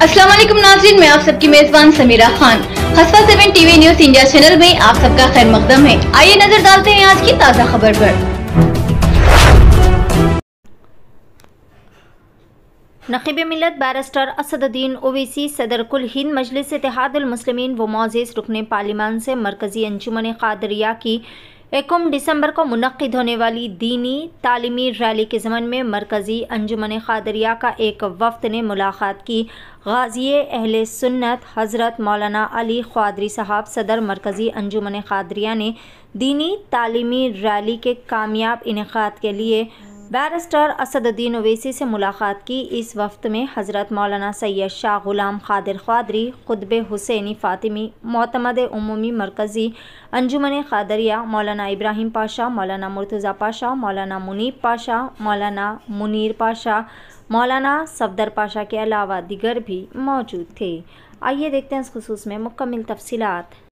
अस्सलाम वालेकुम नाज़रीन, मैं आप सबकी मेजबान समीरा खान। हसफा 7 टीवी न्यूज इंडिया चैनल में आप सबका खैर मकदम है। आइए नजर डालते हैं आज की ताज़ा खबर पर। नक़ीब मिल्लत बैरिस्टर असदुद्दीन ओवैसी सदर कुल हिंद मजलिस इत्तेहादुल मुस्लिमीन व मोअज़्ज़िज़ रुकन पार्लिमान से मरकज़ी अंजुमन क़ादिरिया की 1 दिसंबर को मुनक़्क़िद होने वाली दीनी तालीमी रैली के ज़मन में मरकज़ी अंजुमन क़ादिरिया का एक वफ़द ने मुलाक़ात की। गाज़ी अहले सुन्नत हज़रत मौलाना अली क़्वादरी साहब सदर मरकज़ी अंजुमन क़ादिरिया ने दीनी तालीमी रैली के कामयाब इनेक़ाद के लिए बैरिस्टर असदुद्दीन ओवैसी से मुलाक़ात की। इस वफ़्त में हज़रत मौलाना सैयद शाह ग़ुलाम क़ादिर क़्वादरी, क़ुतब हुसैनी फ़ातिमी, मोतमद उमूमी मरकज़ी अंजुमन क़ादिरिया, मौलाना इब्राहिम पाशा, मौलाना मुर्तज़ा पाशा, मौलाना मुनीब पाशा, मौलाना मुनीर पाशा, मौलाना सफ़दर पाशा के अलावा दीगर भी मौजूद थे। आइए देखते हैं इस खुसूस में मुकम्मल तफ़सीलात।